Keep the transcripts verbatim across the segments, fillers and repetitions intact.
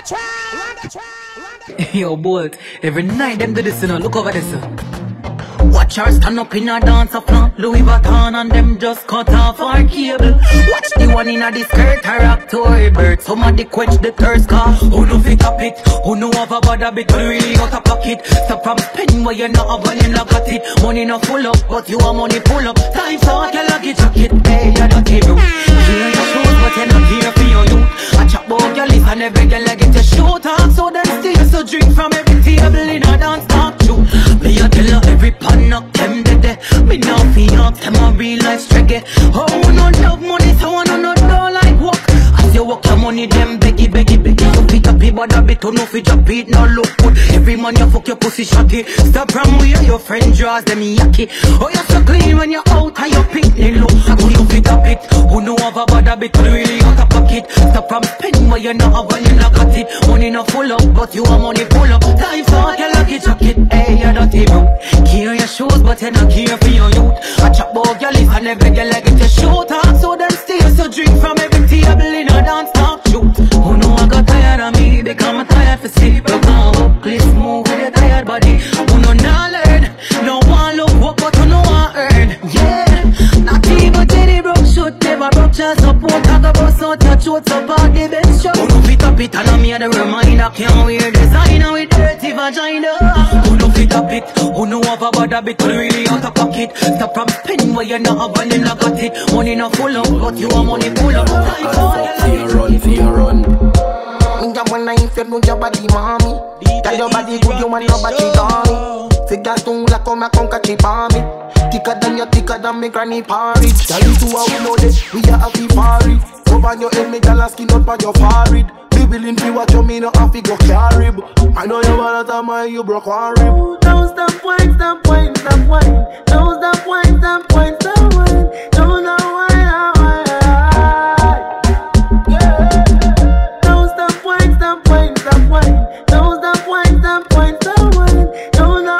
Yo, Bolt, every night them do this, you know, look over this. Watch her stand up in a dance floor, Louis Vuitton and them just cut off our cable. Watch the one in a the skirt, her up to her bird. Somebody quench the thirst car. Who know fit up it? Who know have a bad habit? Who really out of pocket? Stop from spending where you not have and you not got it. Money not full up, but you are money pull up. Time for what you lucky jacket. Hey, you don't care. Here your shoes, but you not here for your youth. I chop about your list and every girl I get a shoot off. So then still so drink from every table in a dance talk too. Me a tell her every pan knock them dead. Me now fi ask them a real life struggle. Oh, no love money, so I no don't like work. As you work your money, them beggy, beggy, beggy. You fit up, but a bit to no fi drop it, no look good. Every man you fuck your pussy shotty. Stop from where your friend draws them yucky. Oh, you so clean when you're out and you picnic look. Who you fit up it? Who know have a bad habit? Who really out of pocket? Stop from spending where you not have and you not got it. Money not full up, but you are money full up. Time for what you lucky jacket. Hey, you dirty bro. Care your shoes, but you not care for your youth. I chop about your list and every girl I get a shoot off. So then stay so drink from every table in a dance talk shoot. Who know I got tired of me, because I'm tired for sleep. You can't walk, let's move with your tired body. Who know not learn, no one look what but who know I earn. Yeah, not even Jenny broke shoot, never broke just support. Talk about so touch shoot, so part the best shot. Who know fit up it and I'm here to remind I can't wear designer with dirty vagina. Who know fit up it, who know have a bad habit, who really out of pocket. Stop from spending where you not have and you not got it. Money not full up, but you are money full up. Time for you run, for you run. Ninja when I feel no your body, mommy. Tell your body good, you want your body down. Figure soon like come a come catch it on me. Thicker than you, thicker than me granny porridge. Tell you to how we know this, we are happy for it. Over your head, me tell her skin out by your forehead. Be willing to watch you, me no have to go carry. I know you want to time you broke one rib. Don't stop wine, stop wine, stop wine. Don't stop wine, stop wine, stop wine. Don't stop wine, yeah. Don't stop wine, stop wine, stop wine. Don't stop wine, stop wine, stop wine. Don't stop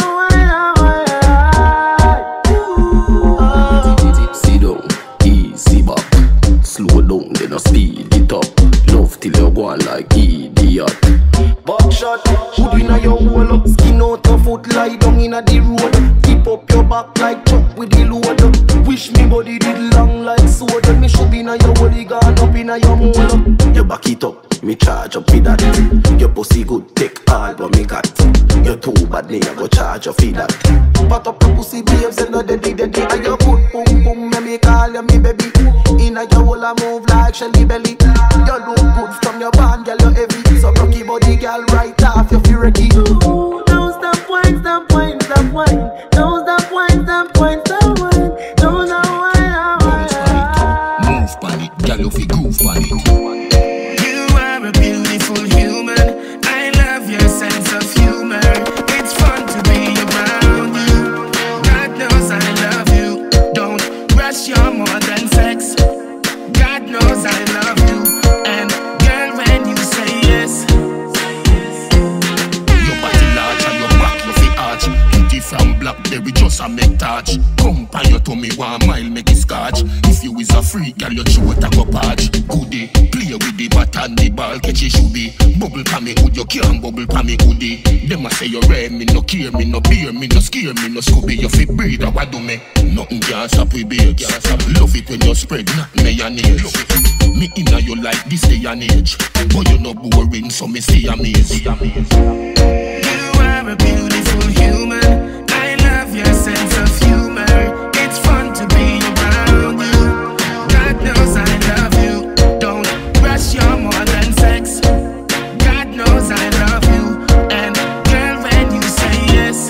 wine, sit down, easy back. Slow down, then I speed it up. Love till you go on like idiot. Buckshot, hood inna your hole up. Skin out your foot, lie down inna the road. Keep up your back like truck with the load. Wish me body did long like sword. Me should be inna your body, gone up inna your mole. You back it up, me charge up with that. Your pussy good, take all what me got. You too bad, me I go charge you for that. Pat up your pussy, babes, and not the day, the day. And you good, boom, boom, me me call you me baby. Inna your hole a move like Shelly Belly. You look good from your band, girl, you heavy. So rocky body, girl, right off, you feel ready. Don't stop wine, stop wine, stop wine. Don't stop wine, stop wine, stop wine. Don't stop wine, wine. Move pan it, girl, you feel groove pan it. You are a beautiful human. I love your sense of humor. It's fun to be around you. God knows I love you. Don't rush, you're more than sex. God knows I love you. And girl, when you say yes, your body large and your back no fi arch. Kitty from Blackberry just a make touch. Come pan your tummy one mile make it scotch. If you is a freak, girl, your throat a go patch. Goodie, play with the bat and the ball catch it should be. Bubble pa me good, you can't bubble pa me goodie. Them a say you rare, me no care, me no beer, me no scare, me no Scooby. You fi breathe, a what do me? Nothing can stop we babes. Love it when you spread, not mayonnaise. Me inna you like this day and age, but you no boring, so me stay amazed. you are a beautiful human. I love your sense of humor. It's fun to be around you. God knows I love you. Don't rush, you're more than sex. God knows I love you. And girl, when you say yes,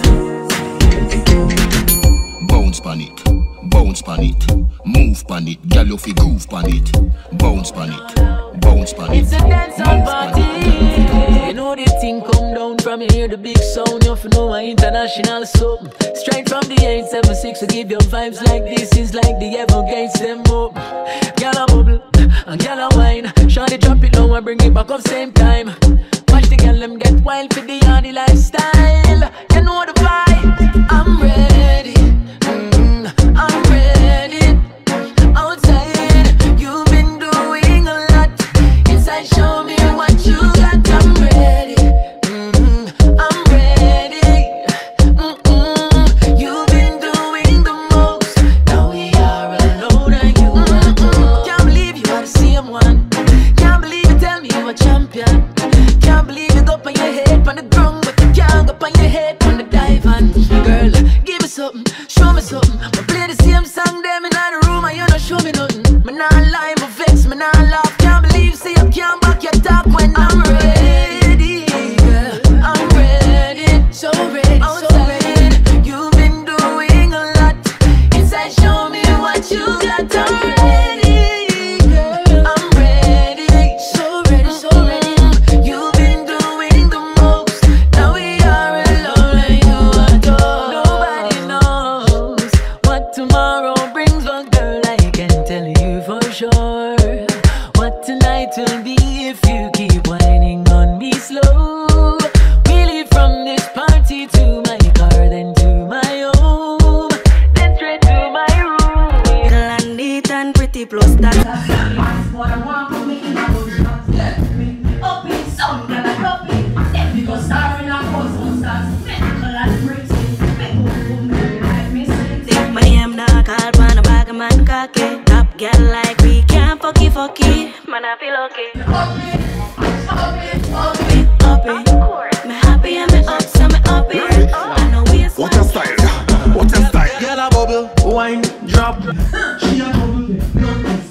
Bounce pan it, bounce pan it, move pan it, girl you fi groove pan it. Bounce pan it, bounce pan it. It's a dance on party. You know the thing come down from here, the big sound. You know my international something. Straight from the eight seven six to give your vibes like this is like the ever gates them up. Girl a bubble, and girl a wine. Shawty drop it low and bring it back up same time. Watch the girl them get wild for the yardy lifestyle. You know the vibe. I'm ready, mm, I'm ready. Outside, you've been doing a lot. Inside, show me what you got. I'm ready. nothing. Me not lie, me vex, me not laugh. Can't believe, say you can't back your talk when I'm ready, girl. I'm ready, so ready, so ready. You've been doing a lot. Inside, show me what you got. I'm ready, girl. I'm ready, so ready, so ready. You've been doing the most. Now we are alone and you are gone. Nobody knows what tomorrow brings, but girl, I can tell you for sure what tonight will be if you keep whining on me slow. We leave from this party to my car, then to my home, then straight to my room. Little and neat and pretty plus that. What I want to make in a bush, let me up in some girl like Uppie. Let me go star in a cosmos stars. Medical and bricks, make boom boom boom like me say. My name not called man a bag of man cocky. Top girl like we can't fucky fucky. Man I feel okay. Uppie, Uppie, Uppie. Uppie, me happy and me up, so me uppie. I know we a What a style, what a style. Girl a bubble, wine, drop. She a bubble, no place,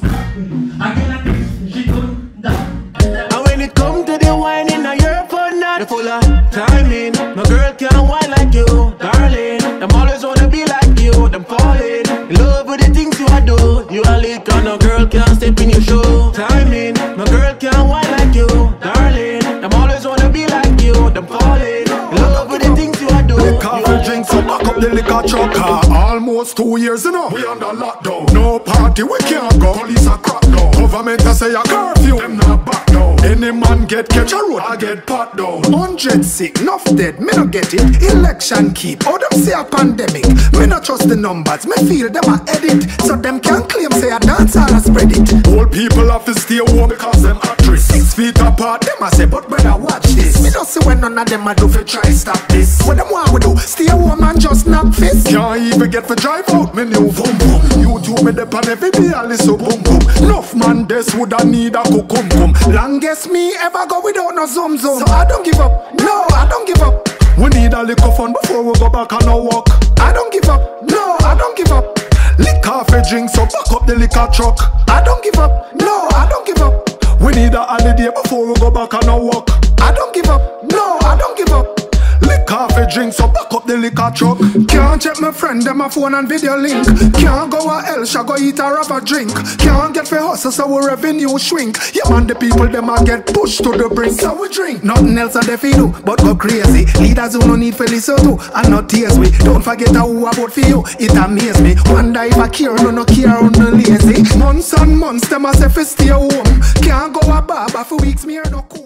I get like this, she don't down. And when it come to the wine in a your fun night, you full of timing. My girl can't wine like you, darling. Them always wanna be like you, them falling in love with the things you a do. You a lick and no girl can't step in your shoe. Timing, my girl can't wine like you, darling. Them always wanna be like you, them falling in love with the things you a do. Liquor drink, so back up the liquor truck. uh, Almost two years, you know, we under lockdown. No party, we can't go. Police are crack down. Government a say a curfew, them not back down. Any man get catch a road, I get pat down. Hundred sick, enough dead, me no get it. Election keep, how them say a pandemic. Me no trust the numbers, me feel them a edit. So them can claim say a dance all a spread it. Old people have to stay home because them actress. Six feet apart, them a say, but brother watch this. Me don't see when none of them a do fi try stop this. What them want we do? Stay home and just knock fist. Can't even get for drive out, me new boom boom. You two me dep on every day, I listen boom boom. Enough man this woulda need a cucum. Longest me ever go without no zoom zoom. So I don't give up, no, I don't give up. We need a little fun before we go back on our walk. I don't give up, no, I don't give up. Liquor for drink, so back up the liquor truck. I don't give up, no, I don't give up. We need a holiday before we go back on our walk. I don't give up, no, I don't give up. Liquor for drink, so back up the liquor truck. Can't check my friend, them a phone and video link. Can't go a hell, shall go eat or have a drink. Can't get for hustle, so our revenue shrink. Yeah man, the people them a get pushed to the brink. So we drink, nothing else a they feel do, but go crazy. Leaders who no need for listen to, and not tears we. Don't forget how who about for you, it amaze me. Wonder if I care, no no care, no lazy. Months and months, them a say fi stay home. Can't go a barber for weeks, me or no cool.